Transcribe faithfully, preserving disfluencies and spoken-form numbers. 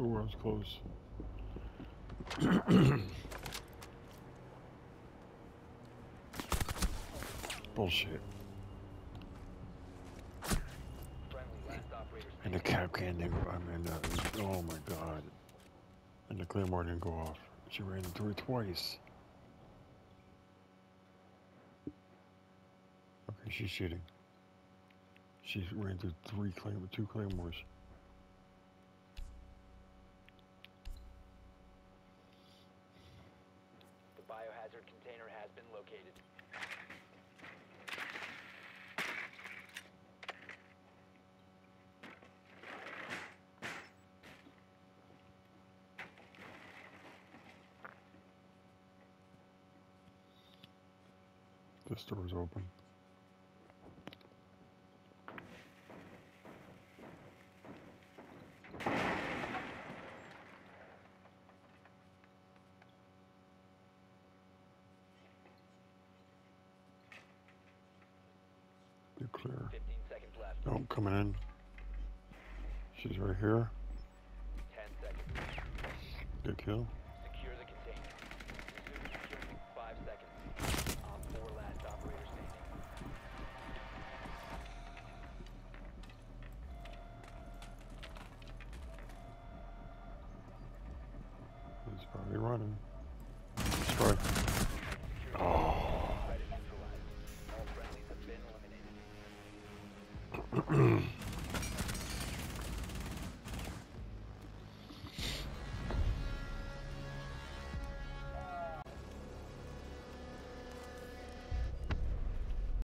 Ooh, I was close. Bullshit. And the Kapkan didn't go, I mean, uh, oh my god. And the Claymore didn't go off. She ran through it twice. Okay, she's shooting. She ran through three claym two Claymores. The biohazard container has been located. This door's open. You're clear. fifteen seconds left. Nope, coming in. She's right here. ten seconds. Good kill. Secure the container. Resume securing in five seconds. Op four last operator standing. He's probably running. Strike. Oh. Threat is neutralized. All friendlies have been eliminated.